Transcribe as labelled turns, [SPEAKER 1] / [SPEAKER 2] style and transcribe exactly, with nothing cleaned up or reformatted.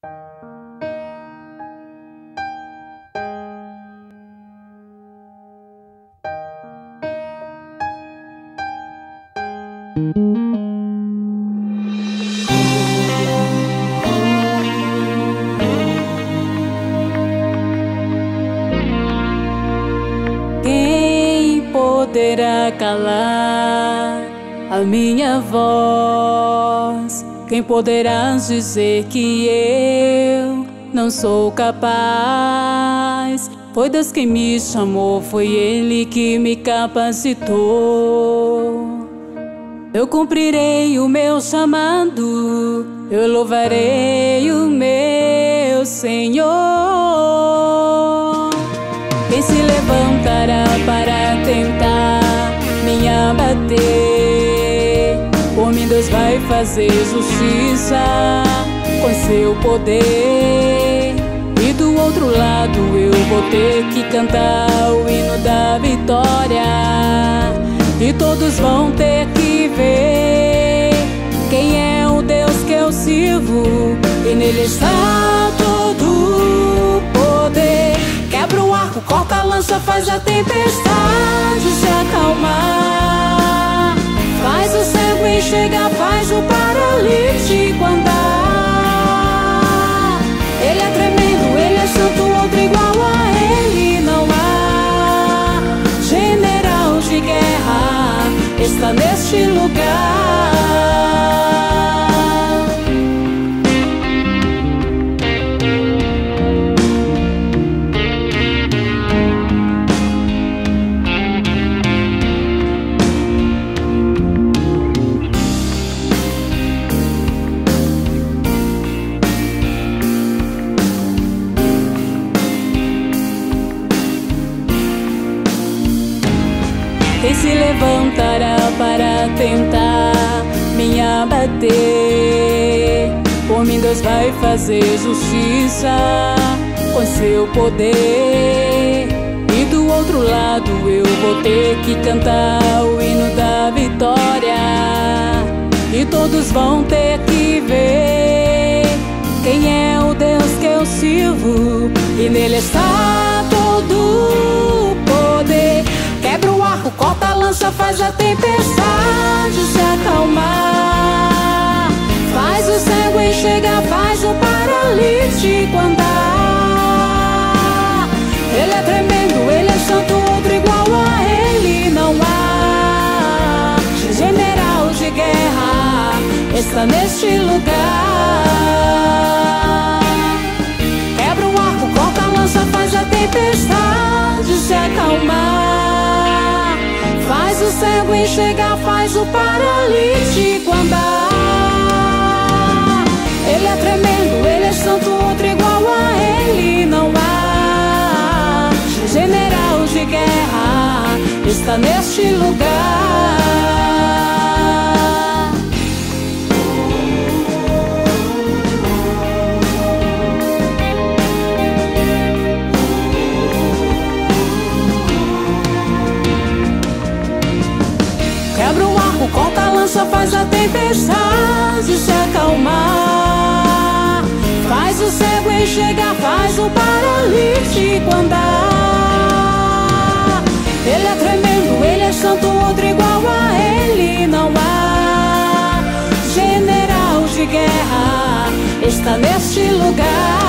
[SPEAKER 1] Quem poderá calar a minha voz? Quem poderá dizer que eu não sou capaz? Foi Deus quem me chamou, foi Ele que me capacitou. Eu cumprirei o meu chamado, eu louvarei o meu Senhor. Quem se levantará para tentar me abater? Por mim Deus vai fazer justiça com seu poder. E do outro lado eu vou ter que cantar o hino da vitória. E todos vão ter que ver quem é o Deus que eu sirvo. E nele está todo o poder. Quebra o arco, corta a lança, faz a tempestade se acalmar. Faz o cego enxergar, faz o paralítico andar. Ele é tremendo, ele é santo, outro igual a ele não há. General de guerra está neste lugar. Quem se levantará para tentar me abater? Por mim Deus vai fazer justiça com seu poder. E do outro lado eu vou ter que cantar o hino da vitória. E todos vão ter que ver quem é o Deus que eu sirvo. E nele está todo o poder. Quebra o arco, corta a lança, faz a tempestade se acalmar. Faz o cego enxergar, faz o paralítico andar. Ele é tremendo, ele é santo, outro igual a ele não há. General de guerra está neste lugar. Quebra o arco, corta a lança, faz a tempestade se acalmar. Faz o cego enxergar, faz o paralítico andar. Ele é tremendo, ele é santo, outro igual a ele não há. General de guerra está neste lugar. Quebra o arco, corta a lança, faz a tempestade se acalmar. Faz o cego enxergar, faz o paralítico andar. Ele é tremendo, ele é santo, outro igual a ele não há. General de guerra está neste lugar.